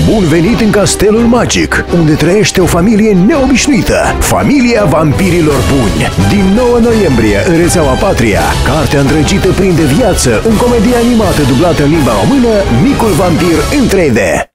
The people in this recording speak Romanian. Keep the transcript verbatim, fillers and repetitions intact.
Bun venit în Castelul Magic, unde trăiește o familie neobișnuită, familia vampirilor buni. Din nouă noiembrie în rețeaua Patria, cartea îndrăgită prinde viață în comedie animată dublată în limba română, Micul Vampir în trei D.